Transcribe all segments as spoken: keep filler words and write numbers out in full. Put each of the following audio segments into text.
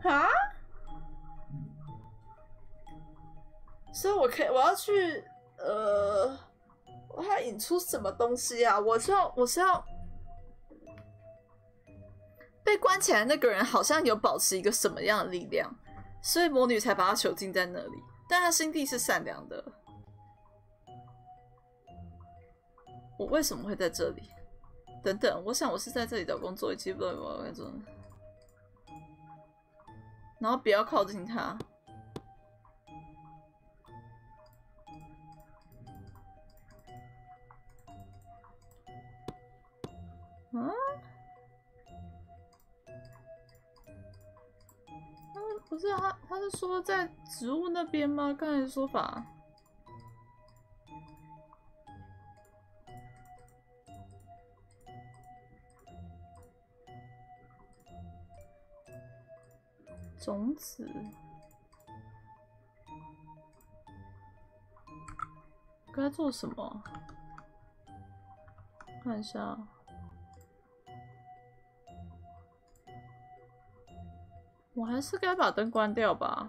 啊？所以我可以，我要去，呃，我要引出什么东西啊？我是要，我是要被关起来那个人好像有保持一个什么样的力量，所以魔女才把他囚禁在那里。但他心地是善良的。我为什么会在这里？等等，我想我是在这里找工作，以及不知道我该做。然后不要靠近他。啊？他不是他，他是说在植物那边吗？刚才的说法。种子。该做什么？看一下。我还是该把灯关掉吧。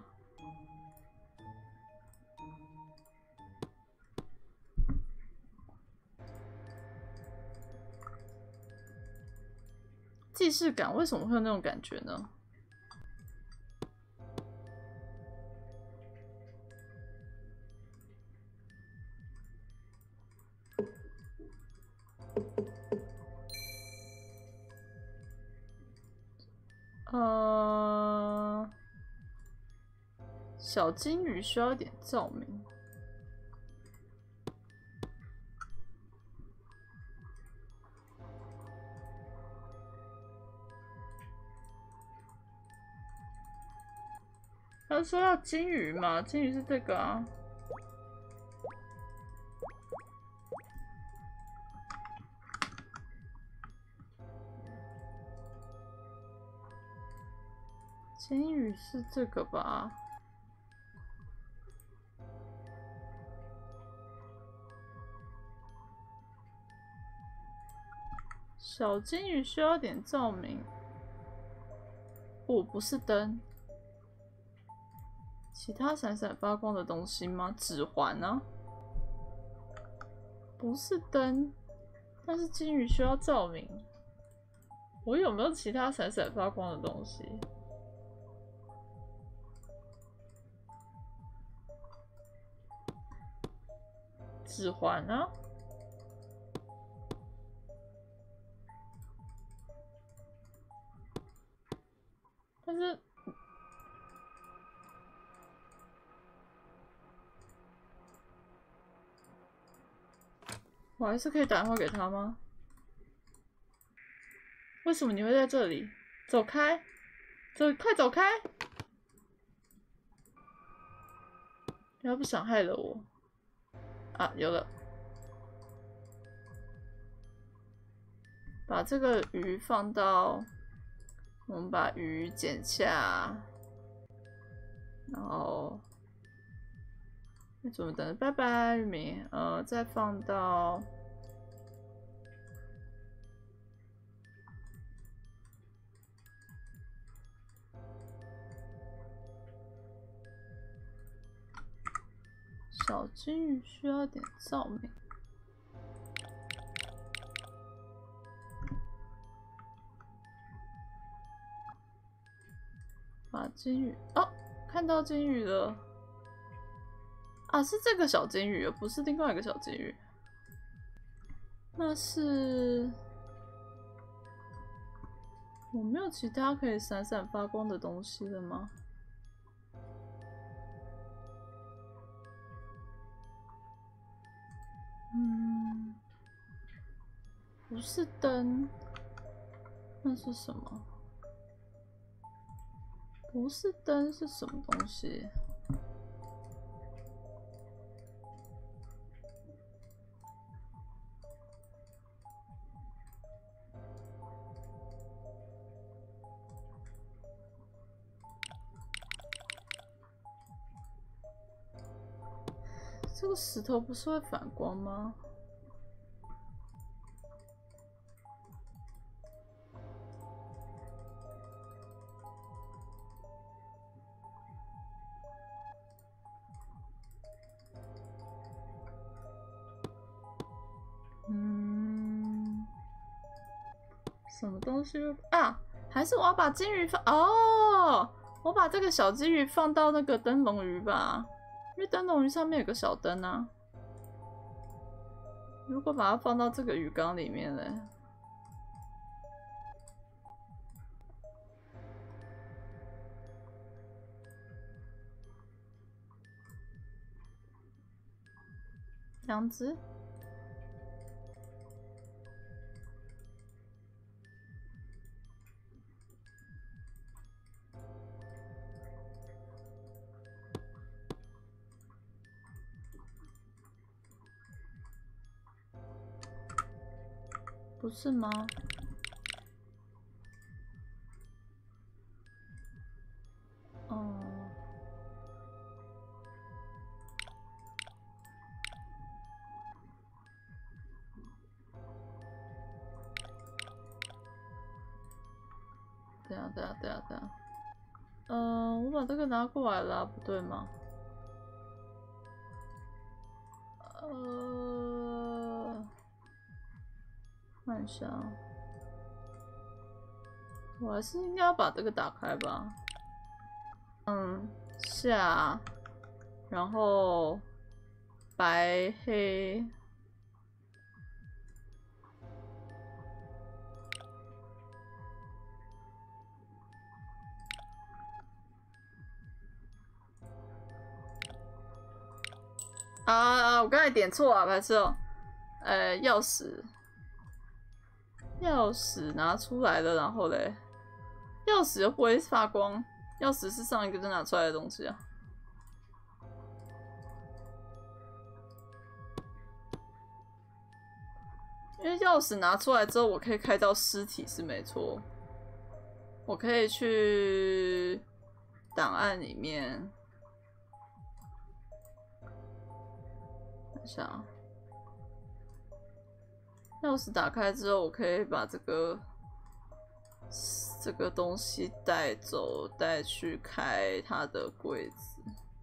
既视感为什么会有那种感觉呢？呃，小金鱼需要一点照明。他说要金鱼嘛，金鱼是这个啊。金鱼是这个吧？小金鱼需要点照明。不，不是灯。其他闪闪发光的东西吗？指环啊？不是灯，但是金鱼需要照明。我有没有其他闪闪发光的东西？指环啊？但是。我还是可以打电话给他吗？为什么你会在这里？走开！走，快走开！不要不想害了我。啊，有了。把这个鱼放到，我们把鱼剪下，然后。那怎么等？拜拜，玉米。呃，再放到小金鱼需要点照明。把金鱼哦，看到金鱼了。啊，是这个小金鱼，不是另外一个小金鱼。那是我没有其他可以闪闪发光的东西了吗？嗯，不是灯，那是什么？不是灯是什么东西？这个石头不是会反光吗？ 什么东西啊？还是我要把金鱼放哦？我把这个小金鱼放到那个灯笼鱼吧，因为灯笼鱼上面有个小灯啊。如果把它放到这个鱼缸里面呢？两只。不是吗？哦。对啊，对啊，对啊，对啊。嗯、呃，我把这个拿过来了，不对吗？呃。看一下，我还是应该要把这个打开吧。嗯，下，然后白黑，啊啊！我刚才点错啊，白痴哦。呃，钥匙。钥匙拿出来了，然后嘞，钥匙又不会发光，钥匙是上一个就拿出来的东西啊。因为钥匙拿出来之后，我可以开到尸体是没错，我可以去档案里面看一下啊。钥匙打开之后，我可以把这个这个东西带走，带去开它的柜子。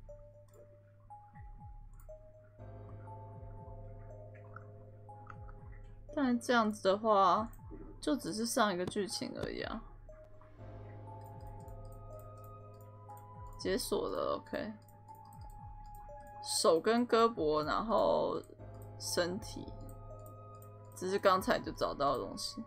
但这样子的话，就只是上一个剧情而已啊。解锁了 ，OK。手跟胳膊，然后身体。只是刚才就找到的东西，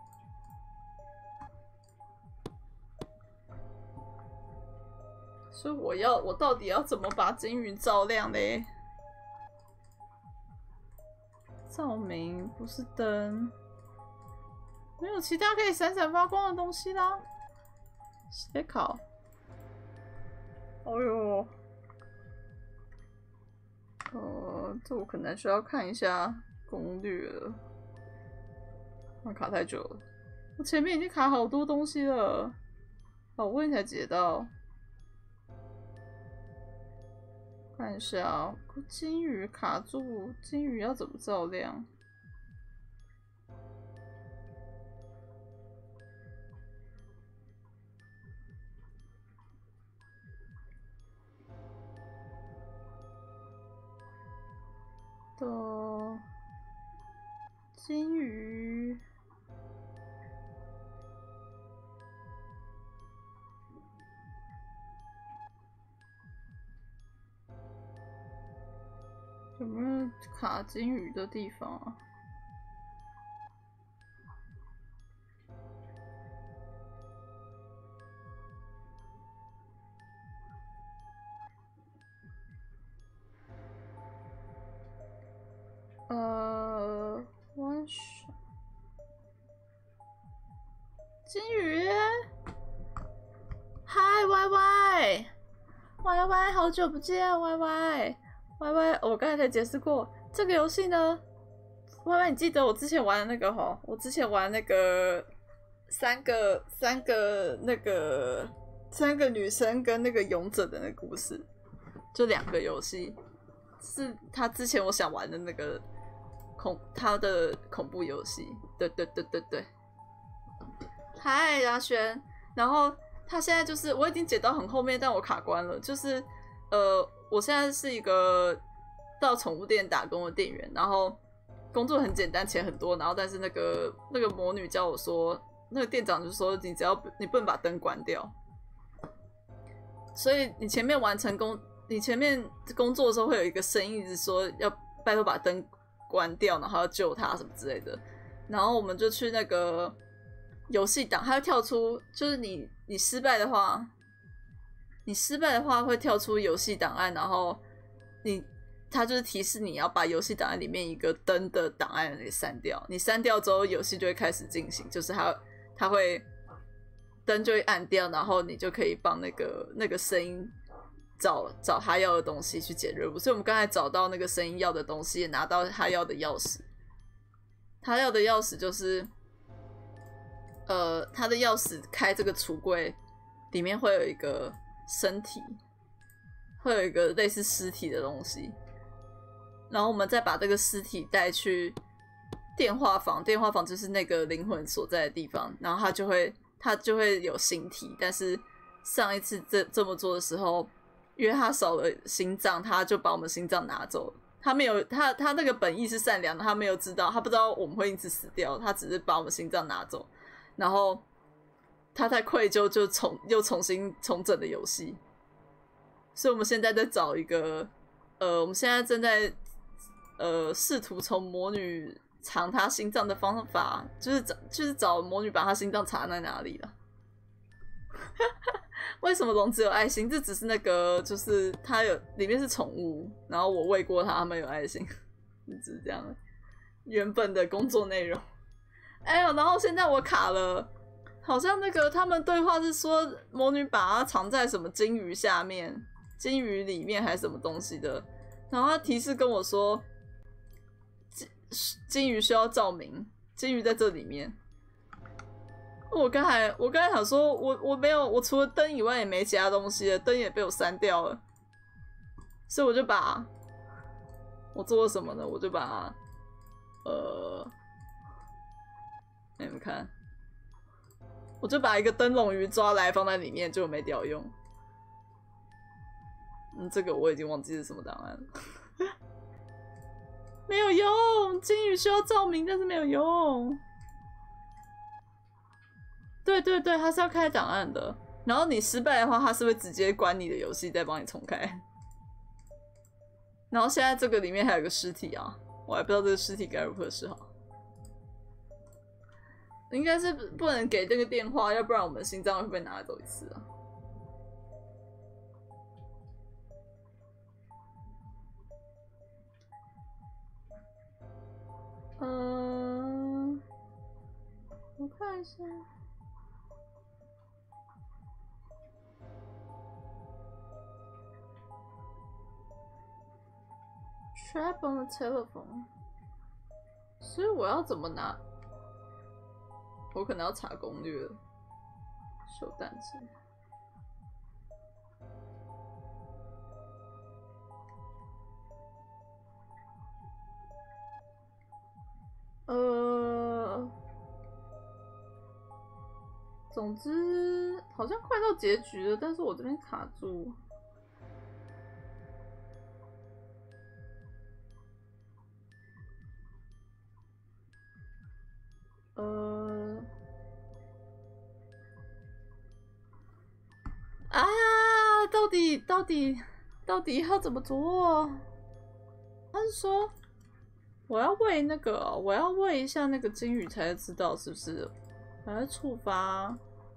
所以我要我到底要怎么把金鱼照亮嘞？照明不是灯，没有其他可以闪闪发光的东西啦。写考，哎呦，呃，这我可能需要看一下攻略了。那卡太久了，我前面已经卡好多东西了，好不容易才解到。看一下，金鱼卡住，金鱼要怎么照亮？的金鱼。有没有卡金鱼的地方啊？呃 ，one shot， 金鱼，嗨 ，Y Y，Y Y， 好久不见 ，Y Y。Y Y， 我刚才才解释过这个游戏呢。Y Y， 你记得我之前玩的那个吼？我之前玩那个三个三个那个三个女生跟那个勇者的那个故事，就两个游戏，是他之前我想玩的那个恐他的恐怖游戏。对对对对对。嗨，阿轩，然后他现在就是我已经解到很后面，但我卡关了，就是呃。我现在是一个到宠物店打工的店员，然后工作很简单，钱很多，然后但是那个那个魔女叫我说，那个店长就说你只要你不能把灯关掉，所以你前面完成工，你前面工作的时候会有一个声音一直说要拜托把灯关掉，然后要救他什么之类的，然后我们就去那个游戏档，它会跳出，就是你你失败的话，你失败的话会跳出游戏档案，然后你。它就是提示你要把游戏档案里面一个灯的档案给删掉，你删掉之后，游戏就会开始进行，就是它它会灯就会暗掉，然后你就可以帮那个那个声音找找他要的东西去解任务。所以我们刚才找到那个声音要的东西，也拿到他要的钥匙。他要的钥匙就是，呃，他的钥匙开这个橱柜，里面会有一个身体，会有一个类似尸体的东西。然后我们再把这个尸体带去电话房，电话房就是那个灵魂所在的地方，然后他就会他就会有形体。但是上一次这这么做的时候，因为他少了心脏，他就把我们心脏拿走了。他没有他他那个本意是善良的，他没有知道，他不知道我们会因此死掉，他只是把我们心脏拿走，然后他太愧疚，就重又重新重整了游戏。所以我们现在在找一个，呃，我们现在正在。呃，试图从魔女藏她心脏的方法，就是找就是找魔女把她心脏藏在哪里了。为什么龙只有爱心？这只是那个，就是它有里面是宠物，然后我喂过它，它们有爱心，只是这样。原本的工作内容，哎呦，然后现在我卡了，好像那个他们对话是说魔女把它藏在什么金鱼下面、金鱼里面还是什么东西的，然后他提示跟我说。金鱼需要照明，金鱼在这里面。我刚才我刚才想说，我我没有，我除了灯以外也没其他东西了，灯也被我删掉了，所以我就把我做了什么呢？我就把呃，你们看，我就把一个灯笼鱼抓来放在里面，就没屌用。嗯，这个我已经忘记是什么档案了。没有用，金鱼需要照明，但是没有用。对对对，它是要开档案的。然后你失败的话，它是会直接关你的游戏，再帮你重开。然后现在这个里面还有个尸体啊，我还不知道这个尸体该如何是好。应该是不能给这个电话，要不然我们心脏会被拿走一次啊。嗯，我看一下。Trap on the telephone。所以我要怎么拿？我可能要查攻略了。手弹机。呃，总之好像快到结局了，但是我这边卡住。呃，啊，到底到底到底要怎么做？他是说。我要喂那个、哦，我要喂一下那个金鱼才知道是不是还在触发。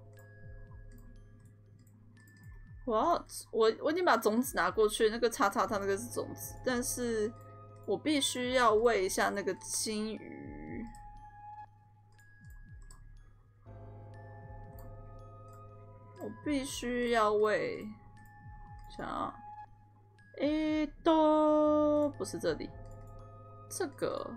我要我我已经把种子拿过去，那个叉叉它那个是种子，但是我必须要喂一下那个金鱼。我必须要喂，想啊，诶，都不是这里。这个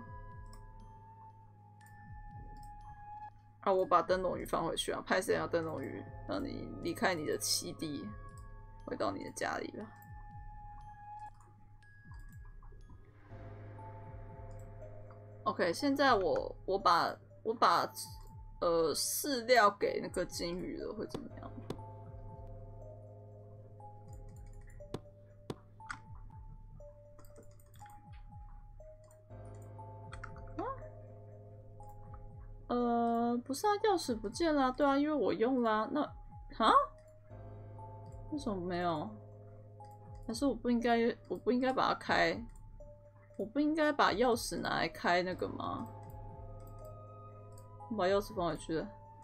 啊，我把灯笼鱼放回去啊！拍谁要灯笼鱼，让你离开你的栖地，回到你的家里吧。OK， 现在我我把我把呃饲料给那个金鱼了，会怎么样？ 不是啊，钥匙不见了、啊。对啊，因为我用啦、啊。那啊？为什么没有？还是我不应该？我不应该把它开？我不应该把钥匙拿来开那个吗？我把钥匙放回去了。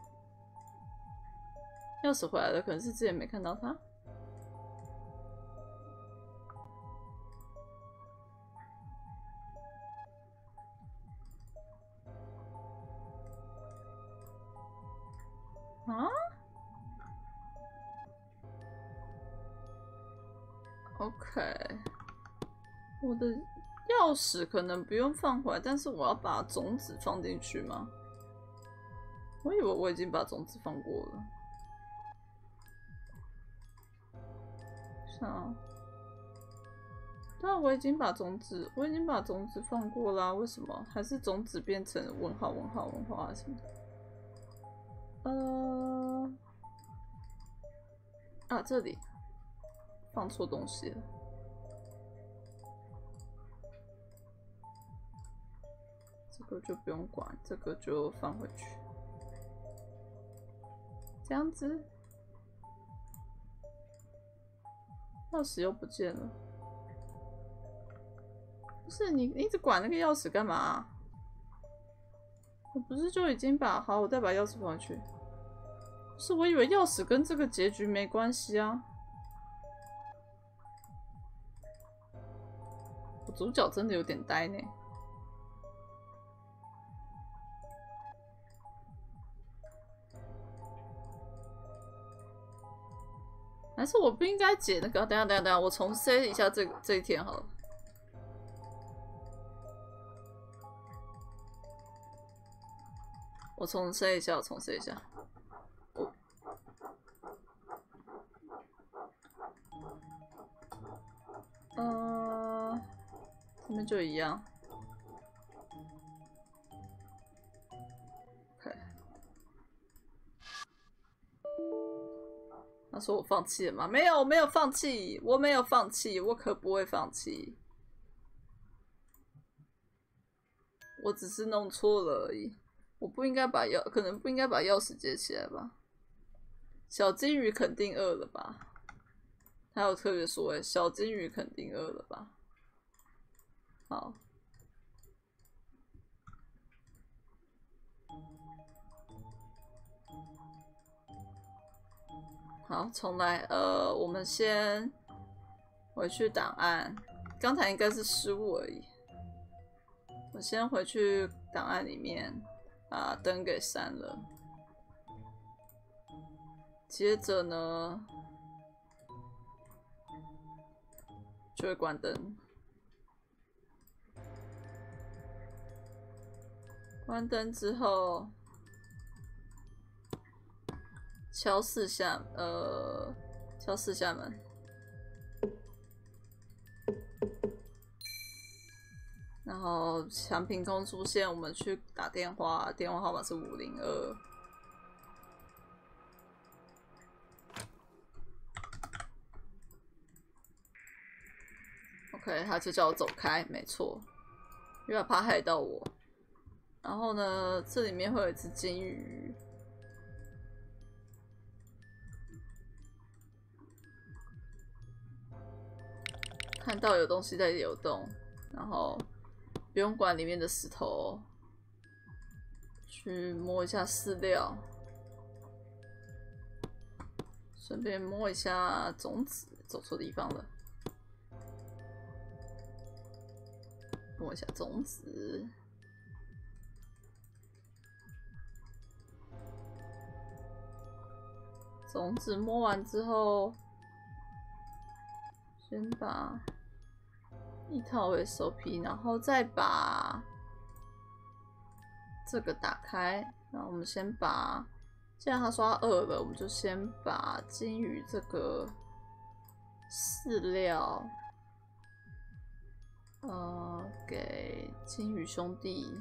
钥匙回来了，可能是之前没看到它。啊 ？OK， 我的钥匙可能不用放回来，但是我要把种子放进去吗？我以为我已经把种子放过了。是啊，对啊，我已经把种子，我已经把种子放过啦、啊。为什么还是种子变成问号、问号、问号啊什么？呃，啊，这里放错东西了。这个就不用管，这个就放回去。这样子，钥匙又不见了。不是你，你一直管那个钥匙干嘛、啊？我不是就已经把好，我再把钥匙放回去。是我以为钥匙跟这个结局没关系啊。我主角真的有点呆呢。还是我不应该解那个？等下等下等下，我重 set 一下这个这一天好了。我重 set 一下，我重 set 一下。呃，这边就一样。OK。他说我放弃了吗？没有，我没有放弃，我没有放弃，我可不会放弃。我只是弄错了而已。我不应该把钥，可能不应该把钥匙接起来吧。小金鱼肯定饿了吧？他有特别说，哎，小金鱼肯定饿了吧？好。好，重来。呃，我们先回去档案，刚才应该是失误而已。我先回去档案里面把灯给删了。接着呢，就会关灯。关灯之后，敲四下，呃，敲四下门。然后墙凭空出现，我们去打电话，电话号码是五零二。OK， 他就叫我走开，没错，因为他怕害到我。然后呢，这里面会有一只金鱼。看到有东西在流动，然后不用管里面的石头，去摸一下饲料，顺便摸一下种子，走错地方了。摸一下种子，种子摸完之后，先把一套 S O P， 然后再把这个打开。然后我们先把，既然他说他饿了，我们就先把金鱼这个饲料。呃，给金鱼兄弟，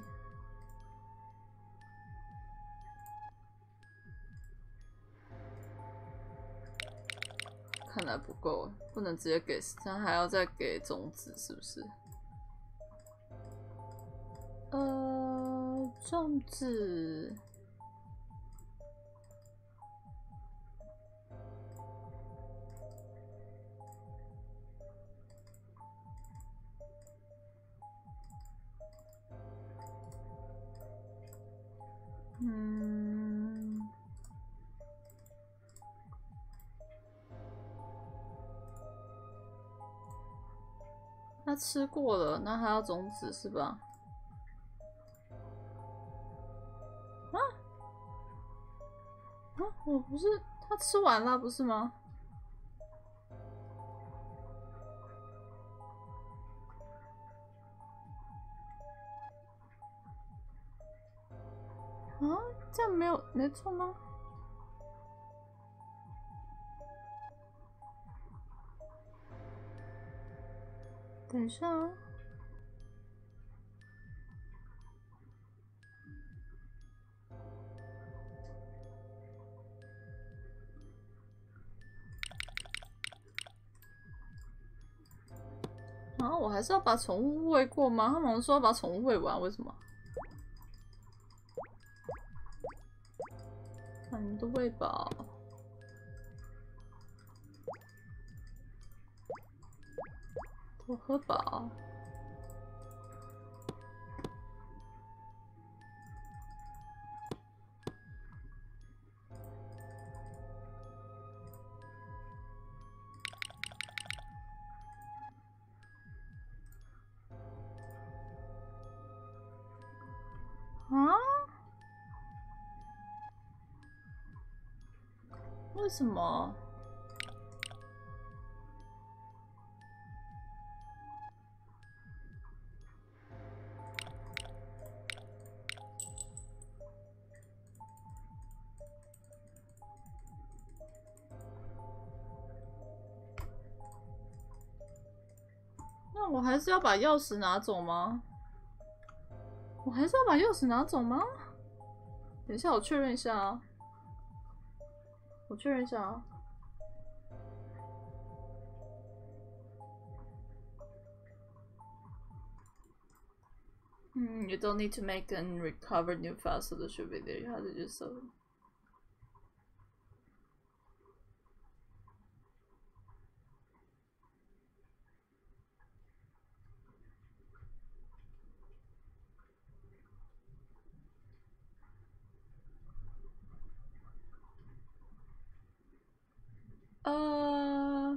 看来不够，不能直接给，这样还要再给种子，是不是？呃，种子， 嗯，他吃过了，那还要种子是吧？啊啊！我不是他吃完了不是吗？啊，这样没有没错吗？等一下啊。啊，我还是要把宠物喂过吗？他们说要把宠物喂完，为什么？把你们都喂饱，都喝饱。啊？为什么？那我还是要把钥匙拿走吗？我还是要把钥匙拿走吗？等一下，我确认一下啊。我确认一下啊。嗯 ，You don't need to make and recover new files, so they should be there. You have to just so. 呃，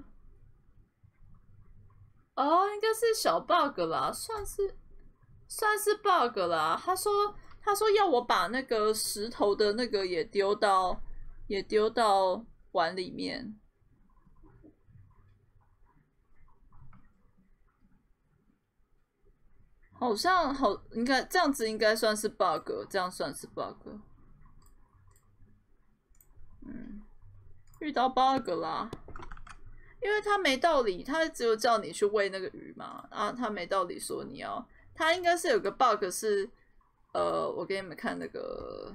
哦，应该是小 bug 啦，算是算是 bug 啦。他说他说要我把那个石头的那个也丢到也丢到碗里面。好像好，应该这样子应该算是 bug， 这样算是 bug。嗯，遇到 bug 啦，因为他没道理，他只有叫你去喂那个鱼嘛，啊，他没道理说你要，他应该是有个 bug 是，呃，我给你们看那个，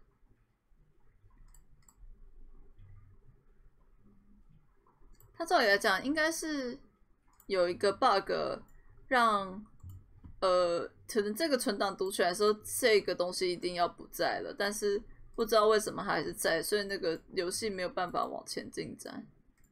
他照理来讲应该是有一个 bug 让。呃，可能这个存档读取来的时候，这个东西一定要不在了，但是不知道为什么它还是在，所以那个游戏没有办法往前进展。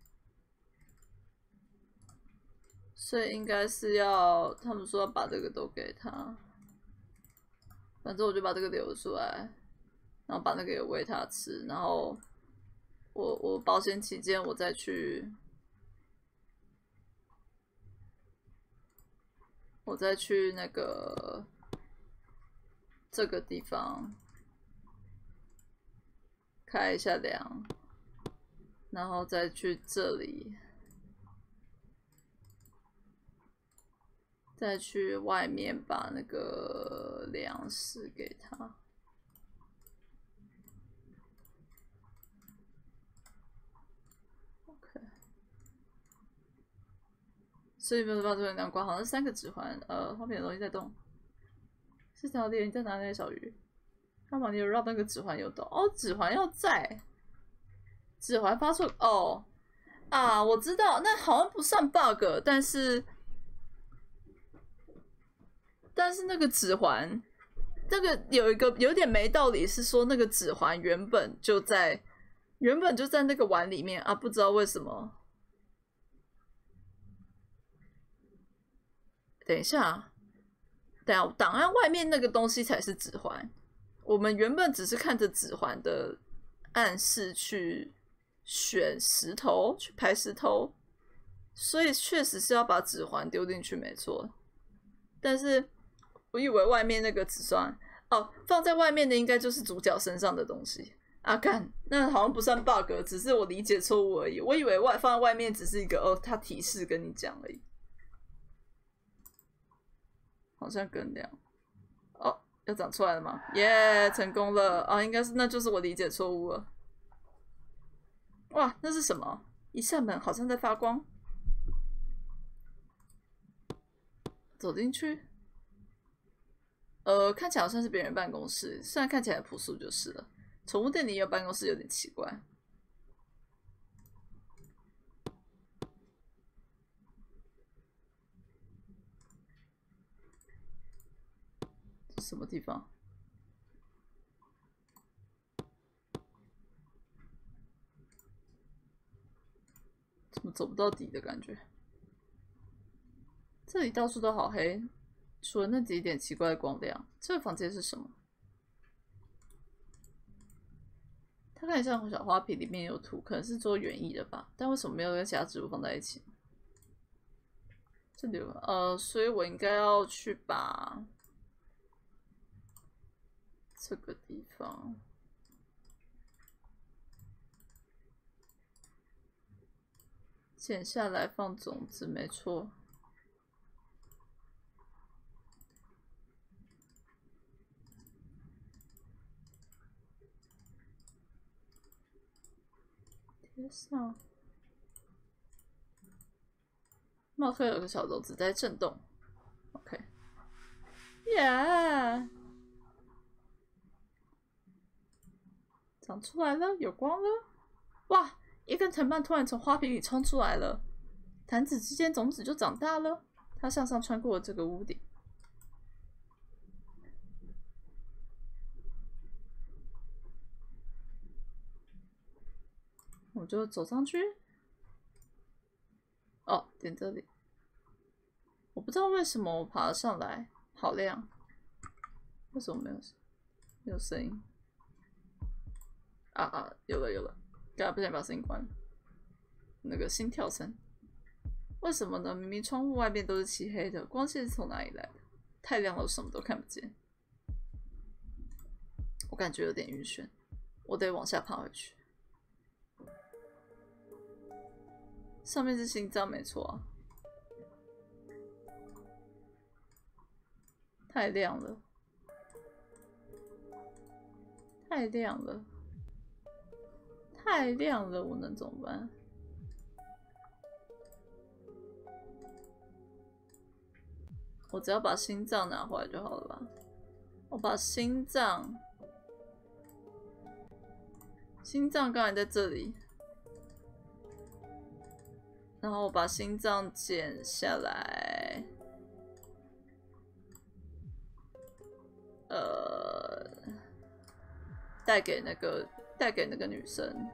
所以应该是要他们说要把这个都给他，反正我就把这个留出来，然后把那个也喂他吃，然后我我保险起见我再去。我再去那个这个地方开一下梁，然后再去这里，再去外面把那个粮食给他。OK， 所以没有把这个亮光，好像是三个指环，呃，后面的东西在动。是条猎人在拿那个小鱼，干嘛你有让那个指环有动？哦，指环要在，指环发出哦啊，我知道，那好像不算 bug， 但是但是那个指环，那个有一个有点没道理，是说那个指环原本就在原本就在那个碗里面啊，不知道为什么。等一下，等一下，档案外面那个东西才是指环。 我们原本只是看着指环的暗示去选石头，去排石头，所以确实是要把指环丢进去，没错。但是我以为外面那个只算哦，放在外面的应该就是主角身上的东西。啊，干，那好像不算 bug， 只是我理解错误而已。我以为外放在外面只是一个哦，它提示跟你讲而已。好像更亮。哦，要长出来了吗？耶、yeah, 成功了啊！应该是，那就是我理解错误了。哇，那是什么？一扇门好像在发光。走进去。呃，看起来好像是别人办公室，虽然看起来朴素就是了。宠物店里也有办公室，有点奇怪。这什么地方？怎么走不到底的感觉？这里到处都好黑，除了那几点奇怪的光亮。这个房间是什么？它看起来像小花瓶，里面有图，可能是做园艺的吧？但为什么没有跟其他植物放在一起？这里有呃，所以我应该要去把这个地方剪下来放种子，没错。贴上。貌似有个小种子在震动。OK， 耶、yeah ，长出来了，有光了！哇，一根藤蔓突然从花瓶里冲出来了，弹指之间，种子就长大了。它向上穿过了这个屋顶，我就走上去。哦，点这里。我不知道为什么我爬了上来，好亮。为什么没有没有声音？啊啊，有了有了！刚才不小心把声音关了。那个心跳声，为什么呢？明明窗户外面都是漆黑的，光线是从哪里来的？太亮了，我什么都看不见。我感觉有点晕眩，我得往下爬回去。上面是心脏，没错啊。太亮了，太亮了，太亮了，我能怎么办？我只要把心脏拿回来就好了吧？我把心脏，心脏刚才在这里，然后我把心脏剪下来。呃，带给那个带给那个女生。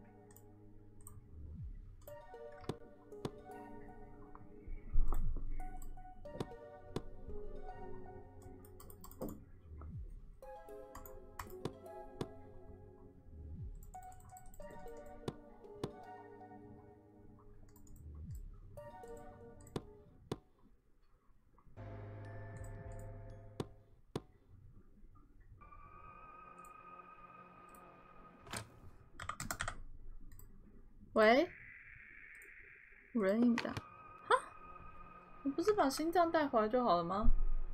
喂，有人应答。哈，我不是把心脏带回来就好了吗？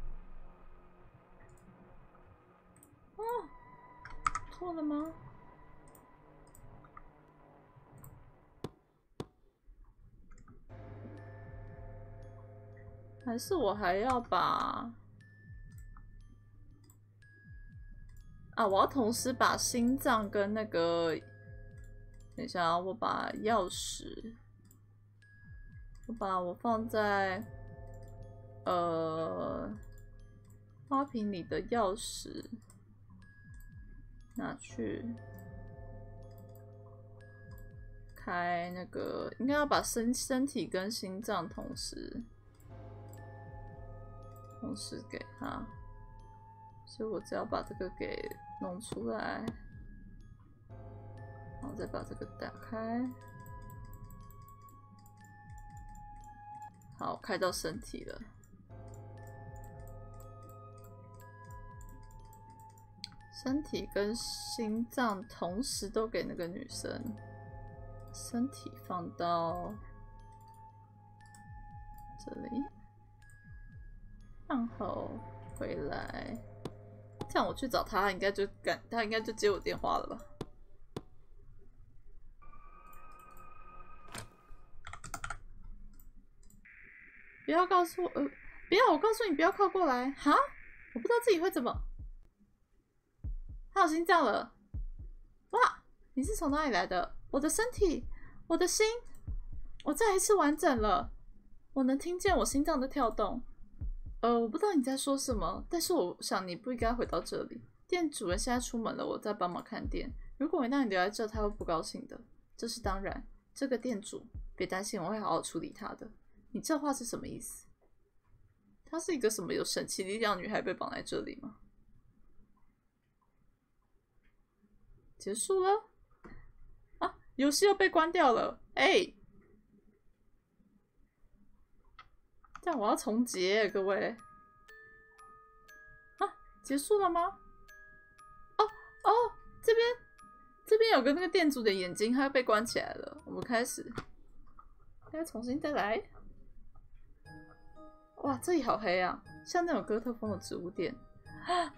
哦，错了吗？还是我还要把……啊，我要同时把心脏跟那个……等一下啊，我把钥匙，我把我放在呃花瓶里的钥匙拿去开那个，应该要把身身体跟心脏同时同时给他。 所以我只要把这个给弄出来，然后再把这个打开。好，开到身体了。身体跟心脏同时都给那个女生。身体放到这里，然后回来。这样我去找他，应该就敢，他应该就接我电话了吧？不要告诉我，呃，不要！我告诉你，不要靠过来！哈，我不知道自己会怎么。他有心脏了！哇，你是从哪里来的？我的身体，我的心，我再一次完整了。我能听见我心脏的跳动。呃，我不知道你在说什么，但是我想你不应该回到这里。店主人现在出门了，我在帮忙看店。如果我让你留在这，他会不高兴的。这是当然。这个店主，别担心，我会好好处理他的。你这话是什么意思？她是一个什么有神奇力量女孩被绑在这里吗？结束了？啊，游戏又被关掉了。哎、欸，这样我要重结，各位。啊，结束了吗？哦哦，这边这边有个那个店主的眼睛，它被关起来了。我们开始，再重新再来。哇，这里好黑啊，像那种哥特风的植物店。啊，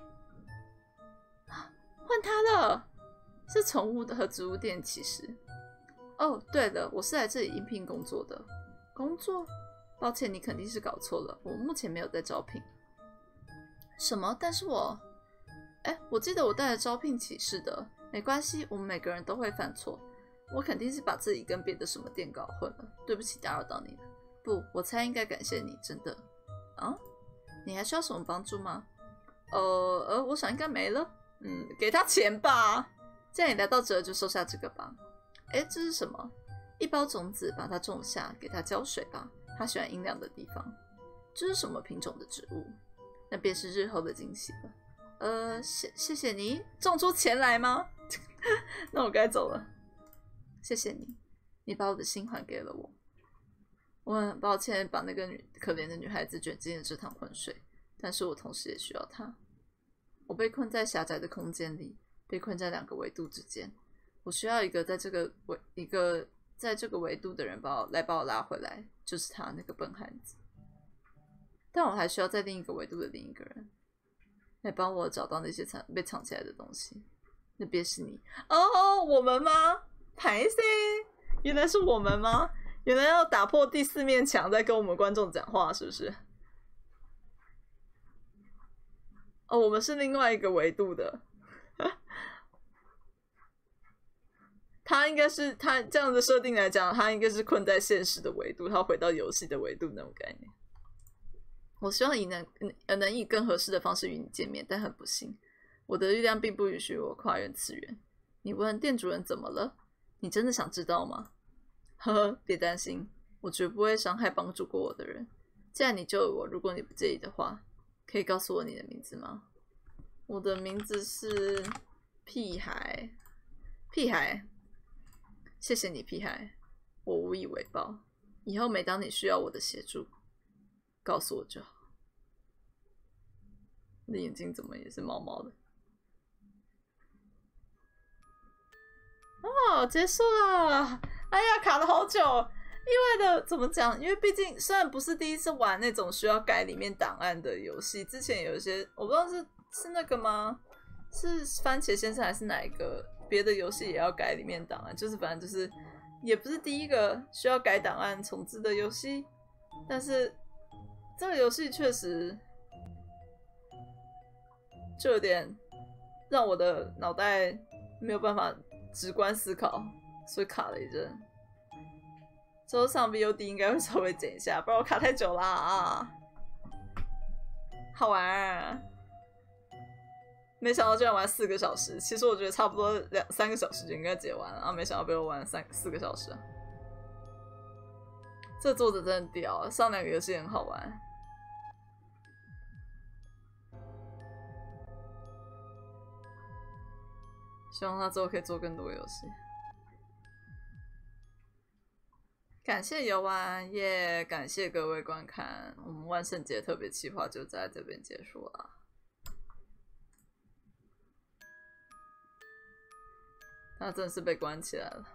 换它了，是宠物和植物店骑士。哦，对了，我是来这里应聘工作的。工作？抱歉，你肯定是搞错了，我目前没有在招聘。什么？但是我……哎，我记得我带了招聘启事的。没关系，我们每个人都会犯错。我肯定是把自己跟别的什么店搞混了，对不起，打扰到你了。不，我猜应该感谢你，真的。啊？你还需要什么帮助吗？呃呃，我想应该没了。嗯，给他钱吧。既然你来到这，就收下这个吧。哎，这是什么？一包种子，把它种下，给它浇水吧。它喜欢阴凉的地方。这是什么品种的植物？那便是日后的惊喜了。呃，谢谢谢你，种出钱来吗？那我该走了。谢谢你，你把我的心还给了我。我很抱歉把那个女可怜的女孩子卷进了这趟浑水，但是我同时也需要她。我被困在狭窄的空间里，被困在两个维度之间。我需要一个在这个维一个在这个维度的人把我来把我拉回来，就是他那个笨汉子。但我还需要在另一个维度的另一个人来帮我找到那些藏被藏起来的东西。那便是你哦，我们吗？拍谁？原来是我们吗？原来要打破第四面墙，在跟我们观众讲话，是不是？哦，我们是另外一个维度的。他应该是他这样的设定来讲，他应该是困在现实的维度，他回到游戏的维度那种概念。我希望以能呃能以更合适的方式与你见面，但很不幸，我的力量并不允许我跨越次元。你问店主人怎么了？你真的想知道吗？呵呵，别担心，我绝不会伤害帮助过我的人。既然你救了我，如果你不介意的话，可以告诉我你的名字吗？我的名字是屁孩，屁孩。谢谢你，屁孩，我无以为报。以后每当你需要我的协助，告诉我就好。你的眼睛怎么也是毛毛的？哦，结束了！哎呀，卡了好久。意外的怎么讲？因为毕竟虽然不是第一次玩那种需要改里面档案的游戏，之前有一些我不知道是是那个吗？是番茄先生还是哪一个别的游戏也要改里面档案？就是反正就是也不是第一个需要改档案重置的游戏，但是这个游戏确实就有点让我的脑袋没有办法直观思考，所以卡了一阵。之后上 V O D 应该会稍微剪一下，不然我卡太久啦啊！好玩啊！没想到居然玩四个小时，其实我觉得差不多两三个小时就应该解完了啊！没想到被我玩了三四个小时啊！这作者真的屌啊！上两个游戏很好玩。 希望他之后可以做更多游戏。感谢游玩，耶、yeah, 感谢各位观看，我们万圣节特别企划就在这边结束了。他真的是被关起来了。